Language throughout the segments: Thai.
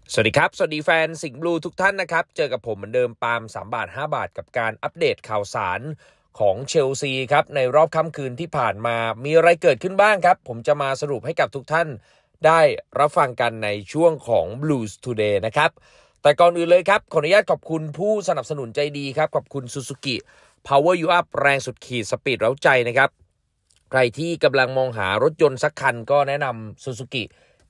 สวัสดีครับสวัสดีแฟนสิงห์บลูทุกท่านนะครับเจอกับผมเหมือนเดิมปาล์ม3 บาท 5 บาทกับการอัปเดตข่าวสารของเชลซีครับในรอบค่ำคืนที่ผ่านมามีอะไรเกิดขึ้นบ้างครับผมจะมาสรุปให้กับทุกท่านได้รับฟังกันในช่วงของ Blues Today นะครับแต่ก่อนอื่นเลยครับขออนุญาตขอบคุณผู้สนับสนุนใจดีครับขอบคุณ Suzuki Power You Up แรงสุดขีดสปีดเร้าใจนะครับใครที่กำลังมองหารถยนต์สักคันก็แนะนำ Suzuki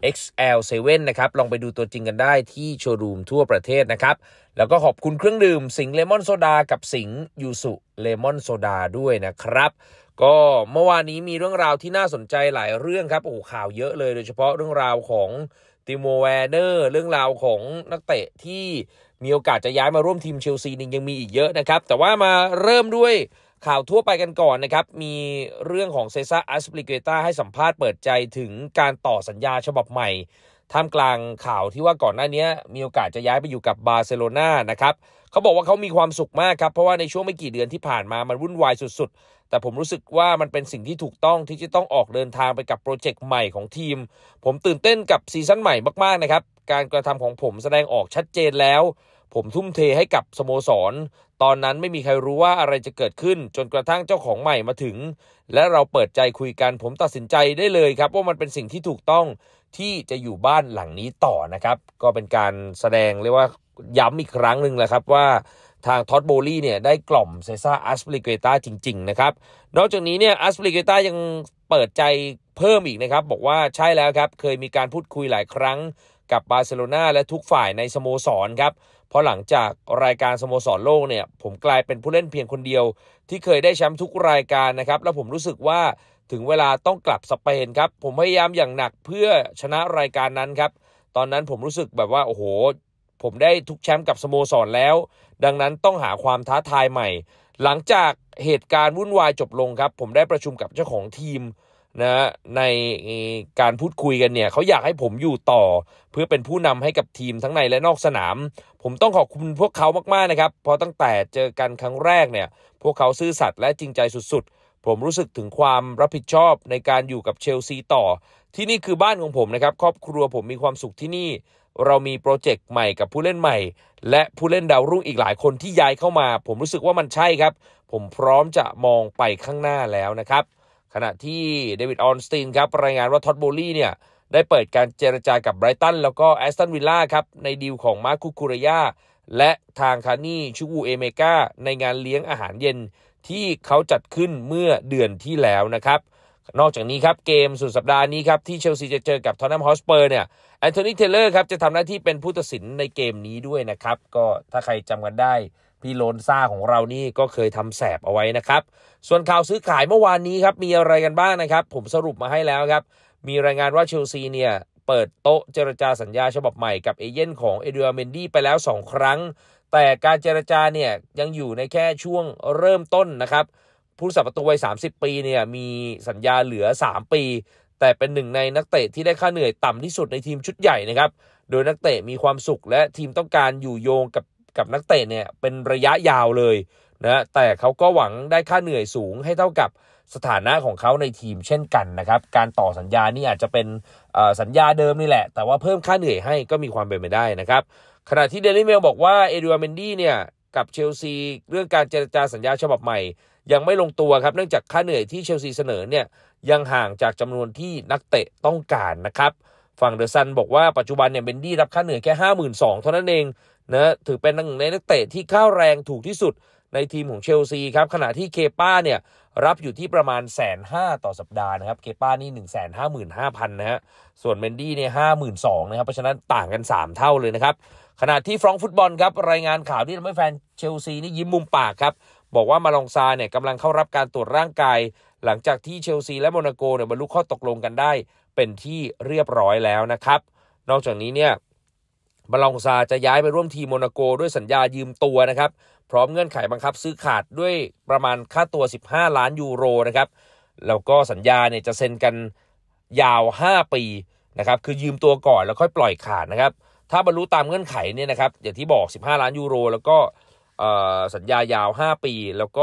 XL7 นะครับลองไปดูตัวจริงกันได้ที่โชว์รูมทั่วประเทศนะครับแล้วก็ขอบคุณเครื่องดื่มสิงห์เลมอนโซดากับสิงห์ยูสุเลมอนโซดาด้วยนะครับก็เมื่อวานนี้มีเรื่องราวที่น่าสนใจหลายเรื่องครับโอ้ข่าวเยอะเลยโดยเฉพาะเรื่องราวของติโมแวร์เนอร์เรื่องราวของนักเตะที่มีโอกาสจะย้ายมาร่วมทีมเชลซียังมีอีกเยอะนะครับแต่ว่ามาเริ่มด้วยข่าวทั่วไปกันก่อนนะครับมีเรื่องของเซซ่าอัสปลิเกตาให้สัมภาษณ์เปิดใจถึงการต่อสัญญาฉบับใหม่ท่ามกลางข่าวที่ว่าก่อนหน้านี้มีโอกาสจะย้ายไปอยู่กับบาร์เซโลนานะครับเขาบอกว่าเขามีความสุขมากครับเพราะว่าในช่วงไม่กี่เดือนที่ผ่านมามันวุ่นวายสุดๆแต่ผมรู้สึกว่ามันเป็นสิ่งที่ถูกต้องที่จะต้องออกเดินทางไปกับโปรเจกต์ใหม่ของทีมผมตื่นเต้นกับซีซั่นใหม่มากๆนะครับการกระทำของผมแสดงออกชัดเจนแล้วผมทุ่มเทให้กับสโมสรตอนนั้นไม่มีใครรู้ว่าอะไรจะเกิดขึ้นจนกระทั่งเจ้าของใหม่มาถึงและเราเปิดใจคุยกันผมตัดสินใจได้เลยครับว่ามันเป็นสิ่งที่ถูกต้องที่จะอยู่บ้านหลังนี้ต่อนะครับก็เป็นการแสดงเรียกว่าย้ำอีกครั้งหนึ่งแหละครับว่าทางท็อตโบลี่เนี่ยได้กล่อมเซซ่าอัสปลิเกตาจริงๆนะครับนอกจากนี้เนี่ยอัสปลิเกตายังเปิดใจเพิ่มอีกนะครับบอกว่าใช่แล้วครับเคยมีการพูดคุยหลายครั้งกับบาร์เซโลนาและทุกฝ่ายในสโมสรครับเพราะหลังจากรายการสโมสรโลกเนี่ยผมกลายเป็นผู้เล่นเพียงคนเดียวที่เคยได้แชมป์ทุกรายการนะครับแล้วผมรู้สึกว่าถึงเวลาต้องกลับสเปนครับผมพยายามอย่างหนักเพื่อชนะรายการนั้นครับตอนนั้นผมรู้สึกแบบว่าโอ้โหผมได้ทุกแชมป์กับสโมสรแล้วดังนั้นต้องหาความท้าทายใหม่หลังจากเหตุการณ์วุ่นวายจบลงครับผมได้ประชุมกับเจ้าของทีมนะในการพูดคุยกันเนี่ยเขาอยากให้ผมอยู่ต่อเพื่อเป็นผู้นำให้กับทีมทั้งในและนอกสนามผมต้องขอบคุณพวกเขามากๆนะครับเพราะตั้งแต่เจอกันครั้งแรกเนี่ยพวกเขาซื่อสัตย์และจริงใจสุดๆผมรู้สึกถึงความรับผิดชอบในการอยู่กับเชลซีต่อที่นี่คือบ้านของผมนะครับครอบครัวผมมีความสุขที่นี่เรามีโปรเจกต์ใหม่กับผู้เล่นใหม่และผู้เล่นดาวรุ่งอีกหลายคนที่ย้ายเข้ามาผมรู้สึกว่ามันใช่ครับผมพร้อมจะมองไปข้างหน้าแล้วนะครับขณะที่เดวิดออนสตีนครับรายงานว่าท็อตโบลี่เนี่ยได้เปิดการเจรจากับไบรตันแล้วก็แอสตันวิลล่าครับในดีลของมาร์คุคูเรยาและทางคานี่ชูวูเอเมกาในงานเลี้ยงอาหารเย็นที่เขาจัดขึ้นเมื่อเดือนที่แล้วนะครับนอกจากนี้ครับเกมสุดสัปดาห์นี้ครับที่เชลซีจะเจอกับท็อตแนมฮอตสเปอร์เนี่ยแอนโทนีเทเลอร์ครับจะทำหน้าที่เป็นผู้ตัดสินในเกมนี้ด้วยนะครับก็ถ้าใครจำกันได้พี่โลนซ่าของเรานี่ก็เคยทำแสบเอาไว้นะครับส่วนข่าวซื้อขายเมื่อวานนี้ครับมีอะไรกันบ้างนะครับผมสรุปมาให้แล้วครับมีรายงานว่าเชลซีเนี่ยเปิดโต๊ะเจรจาสัญญาฉบับใหม่กับเอเย่นของเอเดรียเมนดี้ไปแล้ว2 ครั้งแต่การเจรจาเนี่ยยังอยู่ในแค่ช่วงเริ่มต้นนะครับผู้รักษาประตูวัย30 ปีเนี่ยมีสัญญาเหลือ3 ปีแต่เป็นหนึ่งในนักเตะที่ได้ค่าเหนื่อยต่ำที่สุดในทีมชุดใหญ่นะครับโดยนักเตะมีความสุขและทีมต้องการอยู่โยงกับนักเตะเนี่ยเป็นระยะยาวเลยนะแต่เขาก็หวังได้ค่าเหนื่อยสูงให้เท่ากับสถานะของเขาในทีมเช่นกันนะครับการต่อสัญญานี่อาจจะเป็นสัญญาเดิมนี่แหละแต่ว่าเพิ่มค่าเหนื่อยให้ก็มีความเป็นไปได้นะครับขณะที่เดลิเมลบอกว่าเอเดรียเมนดี้เนี่ยกับเชลซีเรื่องการเจรจาสัญญาฉบับใหม่ยังไม่ลงตัวครับเนื่องจากค่าเหนื่อยที่เชลซีเสนอเนี่ยยังห่างจากจำนวนที่นักเตะต้องการนะครับฝั่งเดอะซันบอกว่าปัจจุบันเนี่ยเมนดี้รับค่าเหนื่อยแค่ 52,000 เท่านั้นเองนะถือเป็นหนึ่งในนักเตะที่ค่าแรงถูกที่สุดในทีมของเชลซีครับขณะที่เคป้าเนี่ยรับอยู่ที่ประมาณ 150,000 ต่อสัปดาห์นะครับเคป้านี่ 155,000 นะฮะส่วนเมนดี้เนี่ย 52,000 นะครับเพราะฉะนั้นต่างกัน3เท่าเลยนะครับขณะที่ฟรองก์ฟุตบอลครับรายงานข่าวที่ทำให้แฟนเชลซีนี่ยิ้มมุมปากครับบอกว่ามาลองซาเนี่ยกำลังเข้ารับการตรวจร่างกายหลังจากที่เชลซีและโมนาโกเนี่ยบรรลุข้อตกลงกันได้เป็นที่เรียบร้อยแล้วนะครับนอกจากนี้เนี่ยมาลองซาจะย้ายไปร่วมทีมโมนาโกด้วยสัญญายืมตัวนะครับพร้อมเงื่อนไขบังคับซื้อขาดด้วยประมาณค่าตัว15 ล้านยูโรนะครับแล้วก็สัญญาเนี่ยจะเซ็นกันยาว5 ปีนะครับคือยืมตัวก่อนแล้วค่อยปล่อยขาดนะครับถ้าบรรลุตามเงื่อนไขเนี่ยนะครับอย่างที่บอก15 ล้านยูโรแล้วก็สัญญายาว5 ปีแล้วก็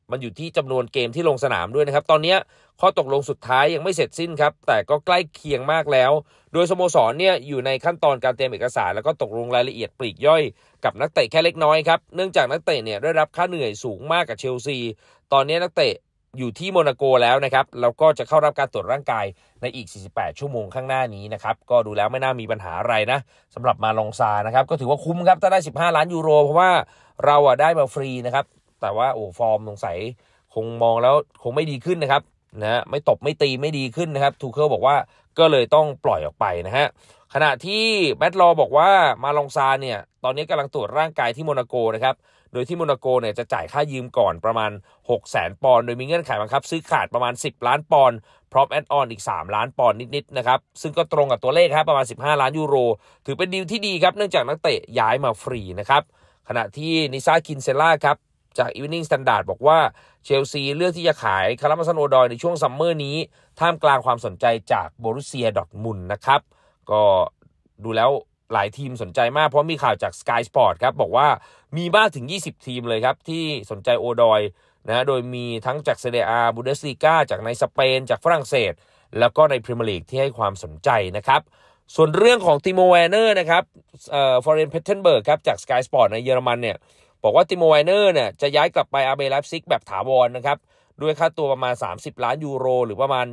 มันอยู่ที่จำนวนเกมที่ลงสนามด้วยนะครับตอนนี้ข้อตกลงสุดท้ายยังไม่เสร็จสิ้นครับแต่ก็ใกล้เคียงมากแล้วโดยสโมสรเนี่ยอยู่ในขั้นตอนการเตรียมเอกสารแล้วก็ตกลงรายละเอียดปลีกย่อยกับนักเตะแค่เล็กน้อยครับเนื่องจากนักเตะเนี่ยได้รับค่าเหนื่อยสูงมากกับเชลซีตอนนี้นักเตะอยู่ที่โมนาโกแล้วนะครับแล้วก็จะเข้ารับการตรวจร่างกายในอีก48ชั่วโมงข้างหน้านี้นะครับก็ดูแล้วไม่น่ามีปัญหาอะไรนะสำหรับมาลองซานะครับก็ถือว่าคุ้มครับถ้าได้15 ล้านยูโรเพราะว่าเราได้มาฟรีนะครับแต่ว่าฟอร์มสงสัยคงมองแล้วคงไม่ดีขึ้นนะครับนะไม่ตบไม่ตีไม่ดีขึ้นนะครับทูเคิลบอกว่าก็เลยต้องปล่อยออกไปนะฮะขณะที่แมตต์ลอบอกว่ามาลองซาเนี่ยตอนนี้กำลังตรวจร่างกายที่โมนาโกนะครับโดยที่โมนาโกเนี่ยจะจ่ายค่ายืมก่อนประมาณ 600,000 ปอนด์โดยมีเงื่อนไขบังคับซื้อขาดประมาณ10 ล้านปอนด์พร้อมแอดออนอีก3 ล้านปอนด์นิดๆนะครับซึ่งก็ตรงกับตัวเลขครับประมาณ15 ล้านยูโรถือเป็นดีลที่ดีครับเนื่องจากนักเตะย้ายมาฟรีนะครับขณะที่นิซาคินเซล่าครับจาก Evening Standard บอกว่าเชลซีเลือกที่จะขายคาร์ล ฮัดสัน โอดอยในช่วงซัมเมอร์นี้ท่ามกลางความสนใจจากโบรุสเซียดอร์ทมุนด์นะครับก็ดูแล้วหลายทีมสนใจมากเพราะมีข่าวจาก Sky Sport ครับบอกว่ามีมากถึง20ทีมเลยครับที่สนใจโอดอยนะโดยมีทั้งจากเซเรีย บุนเดสลีกาจากในสเปนจากฝรั่งเศสแล้วก็ในพรีเมียร์ลีกที่ให้ความสนใจนะครับส่วนเรื่องของติโมแวนเนอร์นะครับฟอเรนเพทเทนเบิร์กครับจาก Sky Sport ในเยอรมันเนี่ยบอกว่าติโมแวนเนอร์เนี่ยจะย้ายกลับไปอาร์เบไลฟ์ซิกแบบถาวรนะครับด้วยค่าตัวประมาณ30 ล้านยูโรหรือประมาณ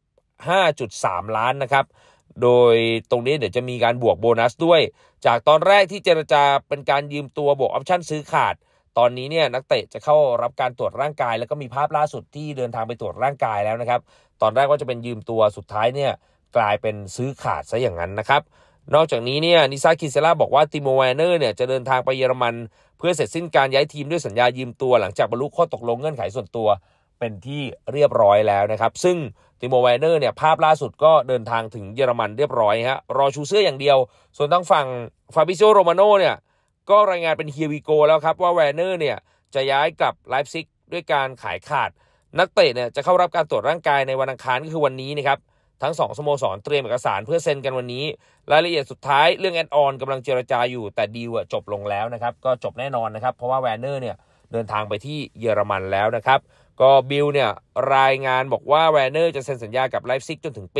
25.3 ล้านนะครับโดยตรงนี้เดี๋ยวจะมีการบวกโบนัสด้วยจากตอนแรกที่เจรจาเป็นการยืมตัวบวกออปชั่นซื้อขาดตอนนี้เนี่ยนักเตะจะเข้ารับการตรวจร่างกายแล้วก็มีภาพล่าสุดที่เดินทางไปตรวจร่างกายแล้วนะครับตอนแรกว่าจะเป็นยืมตัวสุดท้ายเนี่ยกลายเป็นซื้อขาดซะอย่างนั้นนะครับนอกจากนี้เนี่ยนิซาคินเซล่าบอกว่าติโมแวนเนอร์เนี่ยจะเดินทางไปเยอรมันเพื่อเสร็จสิ้นการย้ายทีมด้วยสัญญายืมตัวหลังจากบรรลุข้อตกลงเงื่อนไขส่วนตัวเป็นที่เรียบร้อยแล้วนะครับซึ่งติโมแวนเนอร์เนี่ยภาพล่าสุดก็เดินทางถึงเยอรมันเรียบร้อยฮะรอชูเสื้ออย่างเดียวส่วนทางฝั่งฟาบิโซโรมาโน่เนี่ยก็รายงานเป็นเฮียวิโกแล้วครับว่าแวนเนอร์เนี่ยจะย้ายกลับไลฟ์ซิกด้วยการขายขาดนักเตะเนี่ยจะเข้ารับการตรวจร่างกายในวันอังคารก็คือวันนี้นะครับทั้ง2สโมสรเตรียมเอกสารเพื่อเซ็นกันวันนี้รายละเอียดสุดท้ายเรื่องแอดออนกำลังเจรจาอยู่แต่ดีลจบลงแล้วนะครับก็จบแน่นอนนะครับเพราะว่าแวนเนอร์เนี่ยเดินทางไปที่เยอรมันแล้วนะครับก็บิลเนี่ยรายงานบอกว่าแวนเนอร์จะเซ็นสัญญากับไลฟ์ซิกจนถึงปี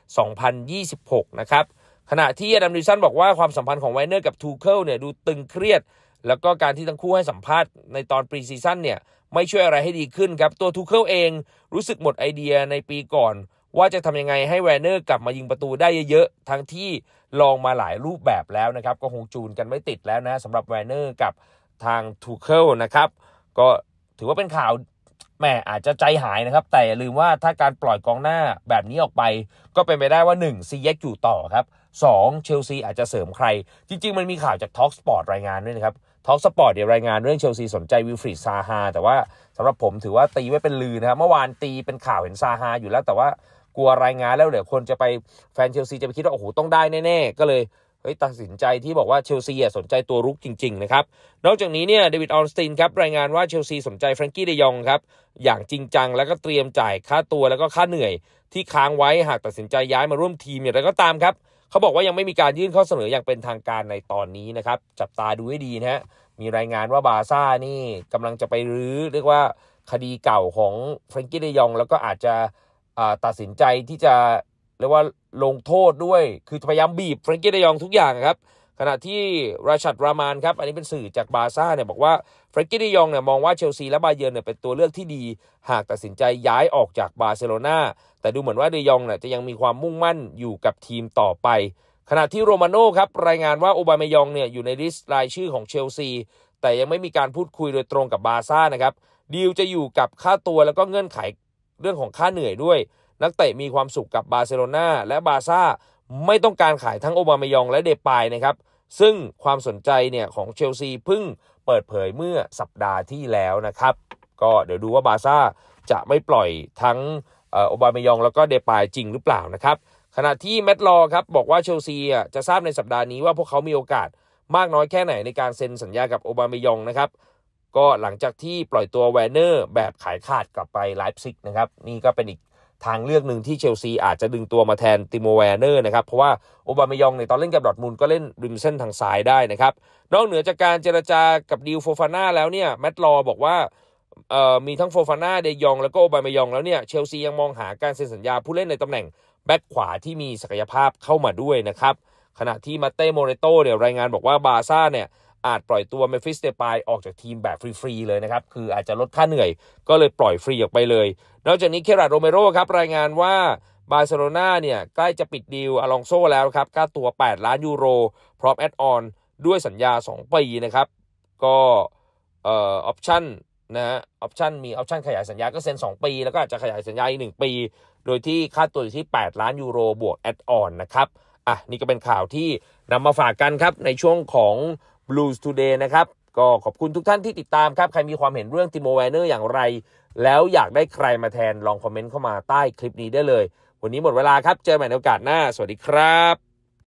2026 นะครับขณะที่อดัม ดิวสันบอกว่าความสัมพันธ์ของแวนเนอร์กับทูเคิลเนี่ยดูตึงเครียดแล้วก็การที่ทั้งคู่ให้สัมภาษณ์ในตอนปรีซีซั่นเนี่ยไม่ช่วยอะไรให้ดีขึ้นครับตัวทูเคิลเองรู้สึกหมดไอเดียในปีก่อนว่าจะทำยังไงให้แวนเนอร์กลับมายิงประตูได้เยอะๆทั้งที่ลองมาหลายรูปแบบแล้วนะครับก็คงจูนกันไม่ติดแล้วนะสำหรับแวนเนอร์กับทางทูเคิลนะครับก็ถือว่าเป็นข่าวแม่อาจจะใจหายนะครับแต่อย่าลืมว่าถ้าการปล่อยกองหน้าแบบนี้ออกไปก็เป็นไปได้ว่า1ซีเย็กอยู่ต่อครับ2เชลซีอาจจะเสริมใครจริงๆมันมีข่าวจาก Talk Sport รายงานด้วยนะครับTalk Sport เดี๋ยวรายงานเรื่องเชลซีสนใจวิลฟรีดซาฮาแต่ว่าสำหรับผมถือว่าตีไว้เป็นลือนะครับเมื่อวานตีเป็นข่าวเห็นซาฮาอยู่แล้วแต่ว่ากลัวรายงานแล้วเดี๋ยวคนจะไปแฟนเชลซีจะไปคิดว่าโอ้โหต้องได้แน่ๆก็เลยตัดสินใจที่บอกว่าเชลซีสนใจตัวรุกจริงๆนะครับนอกจากนี้เนี่ยเดวิดออนสตินครับรายงานว่าเชลซีสนใจแฟรงกี้เดยองครับอย่างจริงจังแล้วก็เตรียมจ่ายค่าตัวแล้วก็ค่าเหนื่อยที่ค้างไว้หากตัดสินใจย้ายมาร่วมทีมอย่างไรก็ตามครับเขาบอกว่ายังไม่มีการยื่นข้อเสนออย่างเป็นทางการในตอนนี้นะครับจับตาดูให้ดีนะฮะมีรายงานว่าบาร์ซ่านี่กำลังจะไปรื้อเรียกว่าคดีเก่าของแฟรงกี้เดยองแล้วก็อาจจะตัดสินใจที่จะเรียกว่าลงโทษด้วยคือพยายามบีบแฟรงกี้เดยองทุกอย่างครับขณะที่ราชัดรามานครับอันนี้เป็นสื่อจากบาร์ซ่าเนี่ยบอกว่าแฟรงกี้เดยองเนี่ยมองว่าเชลซีและบาเยิร์นเนี่ยเป็นตัวเลือกที่ดีหากตัดสินใจย้ายออกจากบาร์เซโลนาแต่ดูเหมือนว่าเดยองเนี่ยจะยังมีความมุ่งมั่นอยู่กับทีมต่อไปขณะที่โรมาโน่ครับรายงานว่าโอบามายองเนี่ยอยู่ในลิสต์รายชื่อของเชลซีแต่ยังไม่มีการพูดคุยโดยตรงกับบาร์ซ่านะครับดีลจะอยู่กับค่าตัวแล้วก็เงื่อนไขเรื่องของค่าเหนื่อยด้วยนักเตะมีความสุขกับบาร์เซโลนาและบาร์ซ่าไม่ต้องการขายทั้งโอบามายองและเดปายนะครับซึ่งความสนใจเนี่ยของเชลซีเพิ่งเปิดเผยเมื่อสัปดาห์ที่แล้วนะครับก็เดี๋ยวดูว่าบาร์ซ่าจะไม่ปล่อยทั้งโอบามายองแล้วก็เดปายจริงหรือเปล่านะครับขณะที่แมตต์ลอครับบอกว่าเชลซีจะทราบในสัปดาห์นี้ว่าพวกเขามีโอกาสมากน้อยแค่ไหนในการเซ็นสัญญากับโอบามายองนะครับก็หลังจากที่ปล่อยตัวแวนเนอร์แบบขายขาดกลับไปไลฟ์ซิกนะครับนี่ก็เป็นอีกทางเลือกหนึ่งที่เชลซีอาจจะดึงตัวมาแทนติโมแวนเนอร์นะครับเพราะว่าโอบามายองในตอนเล่นกับดอร์ทมุนด์ก็เล่นริมเส้นทางซ้ายได้นะครับนอกเหนือจากการเจรจากับดิลโฟฟาน่าแล้วเนี่ยแมตต์ลอบอกว่ามีทั้งโฟฟาน่าเดยองแล้วก็โอบามายองแล้วเนี่ยเชลซียังมองหาการเซ็นสัญญาผู้เล่นในตำแหน่งแบ็คขวาที่มีศักยภาพเข้ามาด้วยนะครับขณะที่มาเต้โมเรโตเนี่ยรายงานบอกว่าบาร์ซ่าเนี่ยอาจปล่อยตัวเมฟิสเดปายออกจากทีมแบบฟรีๆเลยนะครับคืออาจจะลดค่าเหนื่อยก็เลยปล่อยฟรีออกไปเลยนอกจากนี้เคราร์ดโรเมโรครับรายงานว่าบาร์เซโลนาเนี่ยใกล้จะปิดดีลอลองโซแล้วครับค่าตัว8 ล้านยูโรพร้อมแอดออนด้วยสัญญา2 ปีนะครับก็ออปชั่นนะฮะมีออปชั่นขยายสัญญาก็เซ็น2 ปีแล้วก็อาจจะขยายสัญญาอีก1 ปีโดยที่ค่าตัวอยู่ที่8 ล้านยูโรบวกแอดออนนะครับนี่ก็เป็นข่าวที่นำมาฝากกันครับในช่วงของ Blues Today นะครับก็ขอบคุณทุกท่านที่ติดตามครับใครมีความเห็นเรื่องติโมแวร์เนอร์อย่างไรแล้วอยากได้ใครมาแทนลองคอมเมนต์เข้ามาใต้คลิปนี้ได้เลยวันนี้หมดเวลาครับเจอกันใหม่ในโอกาสหน้าสวัสดีครับ